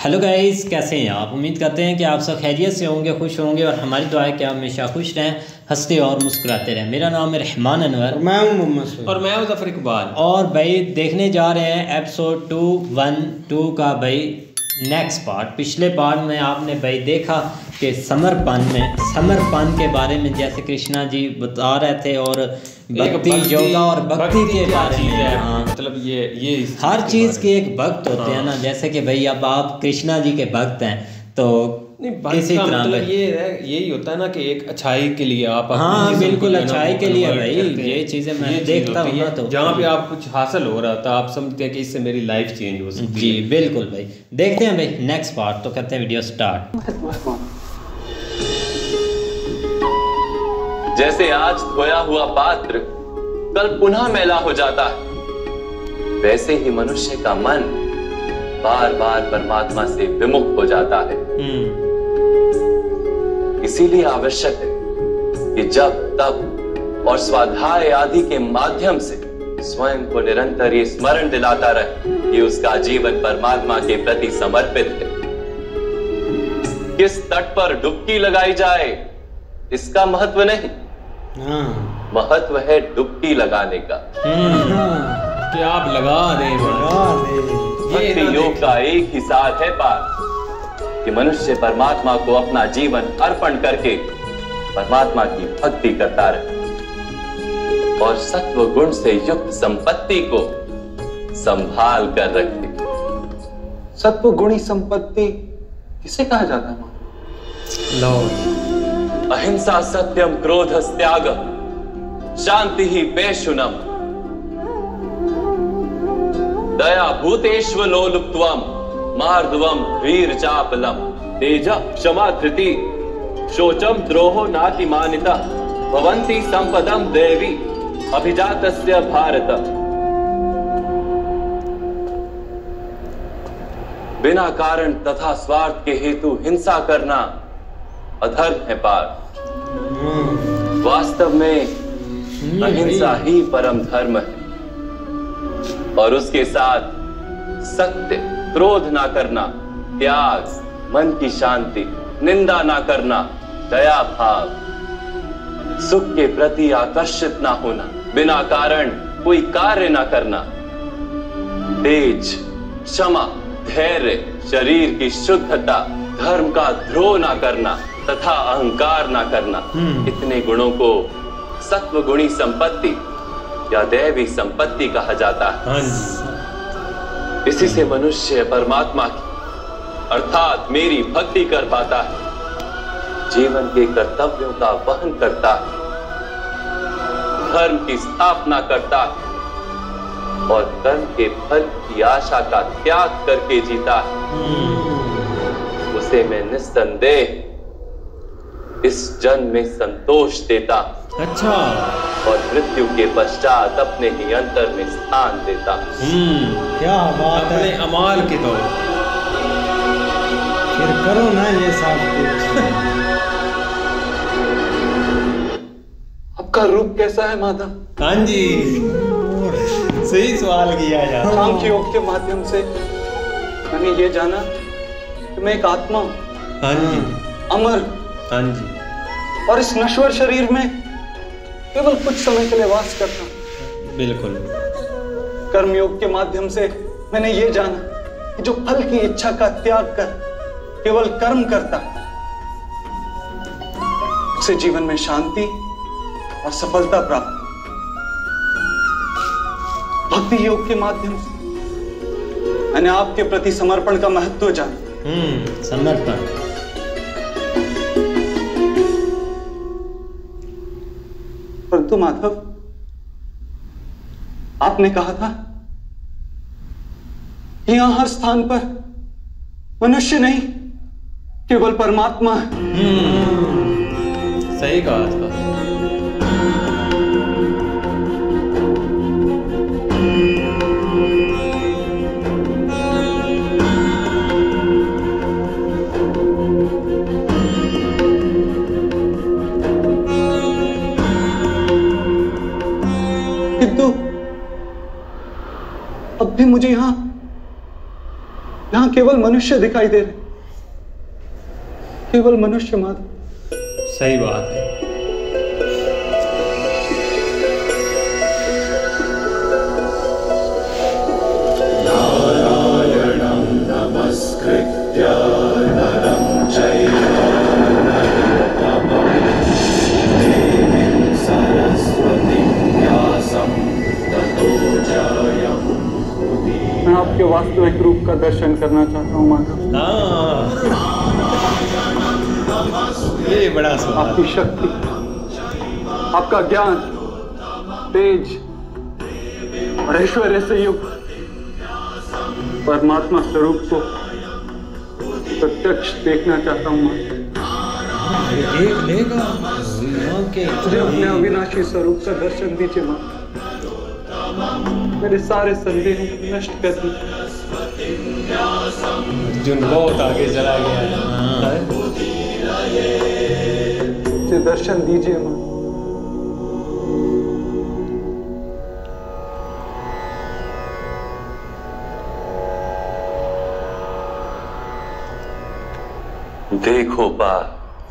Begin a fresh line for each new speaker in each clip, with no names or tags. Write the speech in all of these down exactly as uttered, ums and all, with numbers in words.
Hello guys, कैसे हैं आप। उम्मीद करते हैं कि आप सब खैरियत से होंगे, खुश होंगे और हमारी दुआ है कि आप हमेशा खुश रहें, हंसते और मुस्कुराते रहें। मेरा नाम है रहमान अनवर,
मैं हूं मोहम्मद
और मैं हूं ज़फ़र इकबाल।
और भाई देखने जा रहे हैं एपिसोड टू वन टू का भाई नेक्स्ट पार्ट। पिछले पार्ट में आपने भाई देखा कि समर्पण में समर्पण के बारे में जैसे कृष्णा जी बता रहे थे और भक्ति योगा और भक्ति के बारे में। हाँ,
मतलब ये ये
हर चीज़ के एक भक्त होते हैं ना, जैसे कि भाई अब आप कृष्णा जी के भक्त हैं तो
नहीं, इसी तरह मतलब ये है, यही होता है ना कि एक अच्छाई के लिए आप
हाँ बिल्कुल अच्छाई के लिए भाई ये चीज़ें मैं देखता हूँ ना, तो
जहाँ पे आप कुछ हासिल हो रहा था आप समझते हैं कि इससे मेरी लाइफ चेंज हो सकती है।
जी बिल्कुल भाई, देखते हैं भाई नेक्स्ट पार्ट। तो करते हैं वीडियो स्टार्ट।
जैसे आज धोया हुआ पात्र कल पुनः मैला हो जाता है, वैसे ही मनुष्य का मन बार बार परमात्मा से विमुख हो जाता है। इसीलिए आवश्यक है कि जब तब और स्वाध्याय आदि के माध्यम से स्वयं को निरंतर ये स्मरण दिलाता रहे कि उसका जीवन परमात्मा के प्रति समर्पित है। किस तट पर डुबकी लगाई जाए इसका महत्व नहीं, महत्व है डुबकी लगाने का।
कि आप लगा दें
भक्ति योग का एक ही सार है पार कि मनुष्य परमात्मा को अपना जीवन अर्पण करके परमात्मा की भक्ति करता रहे और सत्व गुण से युक्त संपत्ति को संभाल कर रखे।
सत्व गुणी संपत्ति किसे कहा जाता है?
लो,
अहिंसा सत्यम क्रोध त्याग शांति ही वैशुनम दया भूतेष्व लोलुप्त्वम मार्दवम वीर चापलम तेज क्षमा धृति शोचम द्रोहो नातिमानिता भवन्ति संपदम देवी अभिजातस्य भारत। बिना कारण तथा स्वार्थ के हेतु हिंसा करना अधर्म है पार। वास्तव में अहिंसा ही परम धर्म है और उसके साथ सत्य, क्रोध ना करना, त्याग, मन की शांति, निंदा ना करना, दया भाव, सुख के प्रति आकर्षित ना होना, बिना कारण कोई कार्य ना करना, तेज, क्षमा, धैर्य, शरीर की शुद्धता, धर्म का द्रोह ना करना तथा अहंकार ना करना, इतने गुणों को सत्व गुणी संपत्ति या दैवी संपत्ति कहा जाता है। इसी से मनुष्य परमात्मा की अर्थात मेरी भक्ति कर पाता है, जीवन के कर्तव्यों का वहन करता है, धर्म की स्थापना करता है और कर्म के फल की आशा का त्याग करके जीता है। उसे मैं निस्संदेह इस जन्म में संतोष देता।
अच्छा।
और मृत्यु के पश्चात अपने ही अंतर में स्थान देता।
हम्म क्या बात है।
अपने अमाल के तौर
फिर करो ना ये सब कुछ।
आपका रूप कैसा है माधव?
हाँ जी, सही सवाल किया यार।
सांख्य योग के माध्यम से मैंने ये जाना कि मैं एक आत्मा हूँ।
हाँ जी,
अमर।
हाँ जी,
और इस नश्वर शरीर में केवल कुछ समय के लिए वास करता हूं।
बिल्कुल।
कर्मयोग के माध्यम से मैंने ये जाना कि जो फल की इच्छा का त्याग कर केवल कर्म करता है उसे जीवन में शांति और सफलता प्राप्त। भक्ति योग के माध्यम से मैंने आपके प्रति समर्पण का महत्व जाना।
हम्म समर्पण।
परंतु माधव, आपने कहा था यहां हर स्थान पर मनुष्य नहीं केवल परमात्मा है।
सही कहा था।
किंतु अब भी मुझे यहां यहां केवल मनुष्य दिखाई दे रहे, केवल मनुष्य मात्र।
सही बात है।
नारायणं नमस्कृत्य नरं चैव नरोत्तमं देवीं सरस्वतीं व्यासं ततो जयमुदीरये।
मैं आपके वास्तविक रूप का दर्शन करना चाहता हूँ माता।
हाँ, ये बड़ा सवाल।
आपकी शक्ति, आपका ज्ञान, तेज और ऐश्वर्य से युक्त परमात्मा स्वरूप को प्रत्यक्ष देखना चाहता हूँ माता।
देख लेगा के
मुझे अपने अविनाशी स्वरूप का दर्शन दीजिए माता। मेरे सारे संदेहों को नष्ट कर दीजिए।
अर्जुन बहुत आगे चला गया है।
मुझे दर्शन दीजिए माता।
देखो बात,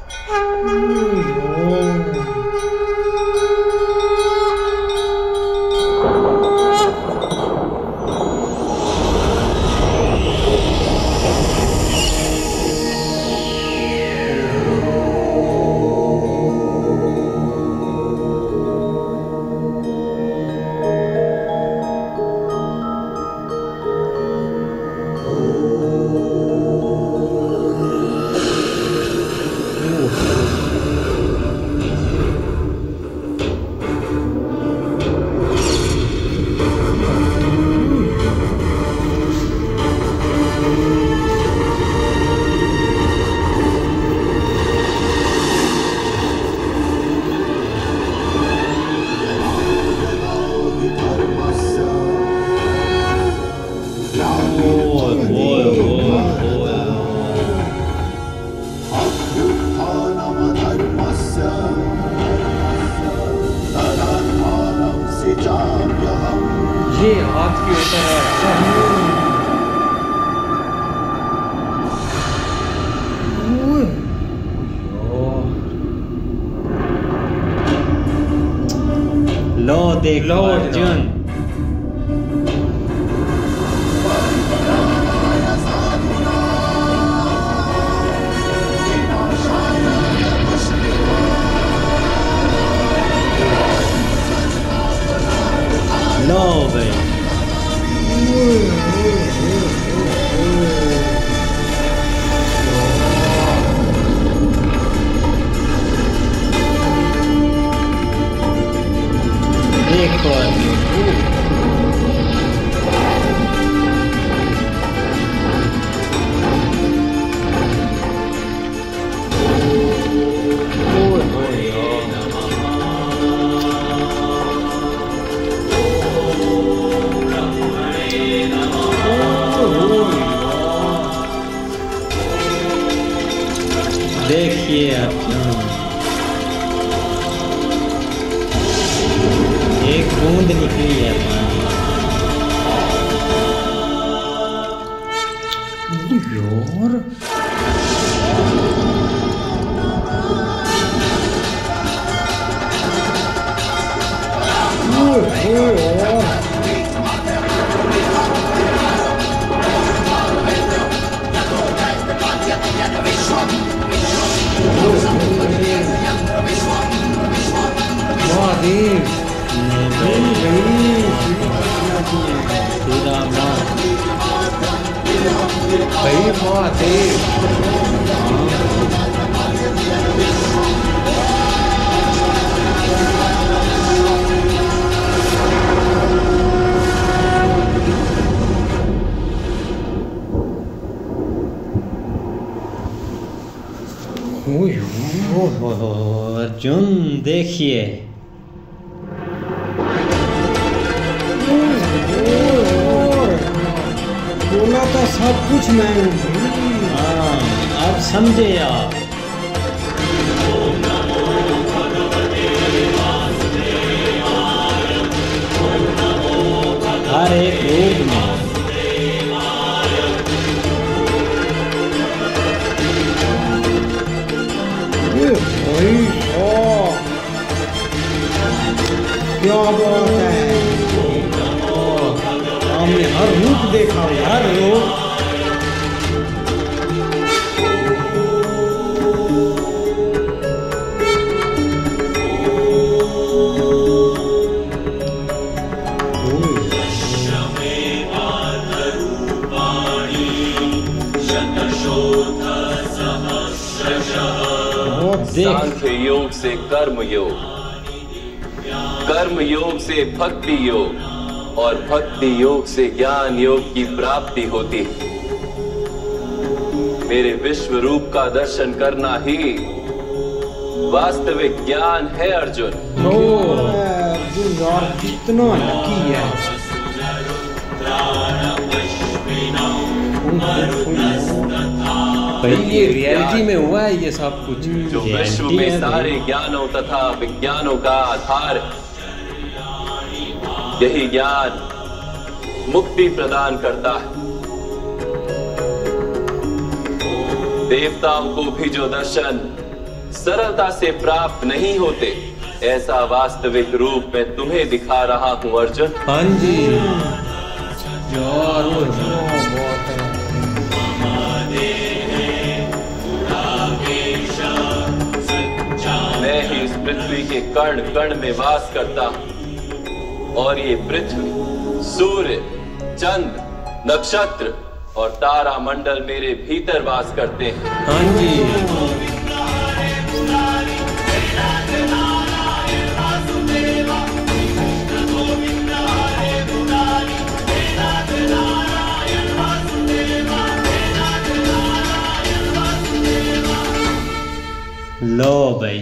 ये हाथ के ऊपर है।
लो देख लो अर्जुन। लो भाई, देखो देखिए अर्जुन, एक बूंद निकली है पानी।
यार महादेव भाई महादेव
अर्जुन देखिए,
बोला था सब कुछ मैं हूँ।
हाँ अब समझे आप। हर एक रूप में
क्या बात है, हमने हर रूप देखा, हर रूप।
सांख्य योग से कर्म योग, कर्म योग से भक्ति योग और भक्ति योग से ज्ञान योग की प्राप्ति होती है। मेरे विश्व रूप का दर्शन करना ही वास्तविक ज्ञान है अर्जुन।
अर्जुन यार कितना लकी है।
भाई ये रियलिटी में हुआ है ये सब कुछ,
जो विश्व में सारे ज्ञानों तथा विज्ञानों का आधार है। यही ज्ञान मुक्ति प्रदान करता है। देवताओं को भी जो दर्शन सरलता से प्राप्त नहीं होते, ऐसा वास्तविक रूप में तुम्हें दिखा रहा हूं अर्जुन।
हाँ जी यार,
मैं ही इस पृथ्वी के कण कण में वास करता हूं और ये पृथ्वी, सूर्य, चंद्र, नक्षत्र और तारा मंडल मेरे भीतर वास करते हैं।
हाँ जी
लो भाई,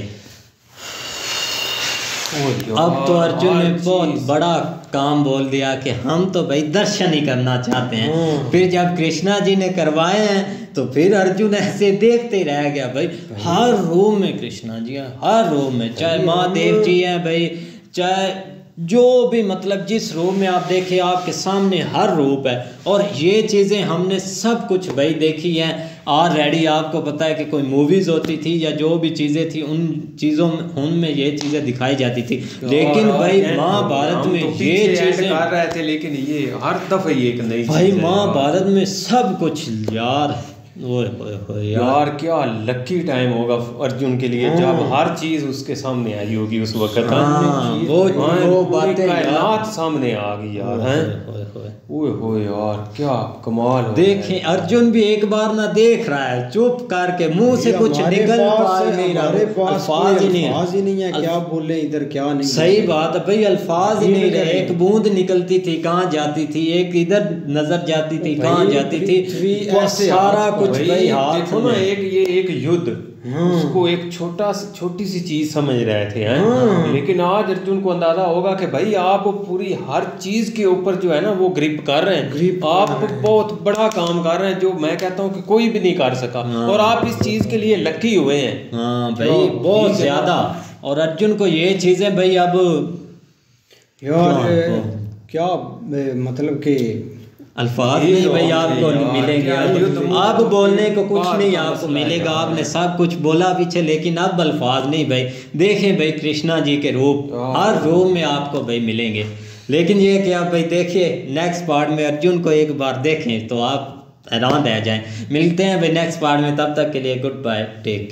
अब तो अर्जुन ने बहुत बड़ा काम बोल दिया कि हम तो भाई दर्शन ही करना चाहते हैं। फिर जब कृष्णा जी ने करवाए हैं तो फिर अर्जुन ऐसे देखते ही रह गया भाई। हर रूम में कृष्णा जी हैं, हर रूम में, चाहे महादेव जी हैं भाई, चाहे जो भी, मतलब जिस रूप में आप देखें आपके सामने हर रूप है। और ये चीज़ें हमने सब कुछ भाई देखी हैं ऑलरेडी। आपको पता है कि कोई मूवीज़ होती थी या जो भी चीज़ें थी, उन चीज़ों में उनमें ये चीज़ें दिखाई जाती थी। लेकिन भाई महाभारत में
तो
ये चीज़ें
कर रहे थे, लेकिन ये हर दफे ये एक नई
भाई महाभारत में सब कुछ यार, ओए ओए ओए
यार क्या लकी टाइम होगा अर्जुन के लिए जब हर चीज उसके सामने आई होगी उस वक्त।
हाँ, वो वो बातें
कायनात सामने आ गई यार। हैं ओए होए यार क्या कमाल हो।
देखें अर्जुन भी एक बार ना देख रहा है, चुप करके मुंह से कुछ निकल पा नहीं रहा,
अल्फाज ही नहीं अल्फाज ही नहीं है, क्या बोले इधर क्या नहीं।
सही बात है भाई, अल्फाज ही नहीं रहे। एक बूंद निकलती थी कहाँ जाती थी, एक इधर नजर जाती थी कहाँ जाती थी, सारा कुछ भाई हाथ
देखो ना। एक ये एक युद्ध उसको एक छोटा छोटी सी चीज समझ रहे थे हैं, लेकिन आज अर्जुन को अंदाजा होगा कि भाई आप पूरी हर चीज के ऊपर जो है ना वो ग्रिप कर रहे हैं। आप बहुत बड़ा काम कर रहे हैं जो मैं कहता हूँ कि कोई भी नहीं कर सका, और आप इस चीज के लिए लकी हुए हैं।
हाँ भाई बहुत ज्यादा। और अर्जुन को ये चीजें भाई अब
यार क्या मतलब कि
अल्फाज नहीं भाई आपको मिलेंगे। अब अब बोलने को कुछ नहीं आपको मिलेगा, आपने सब कुछ बोला पीछे, लेकिन अब अल्फाज नहीं भाई। देखें भाई कृष्णा जी के रूप हर रूप में आपको भाई मिलेंगे। लेकिन ये कि आप भाई देखिए नेक्स्ट पार्ट में अर्जुन को एक बार देखें तो आप हैरान रह जाएं। मिलते हैं भाई नेक्स्ट पार्ट में, तब तक के लिए गुड बाय, टेक।